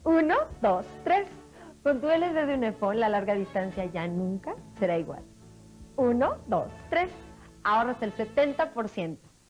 1, 2, 3. Con tu LD de Unifón, la larga distancia ya nunca será igual. 1, 2, 3. Ahorras el 70%.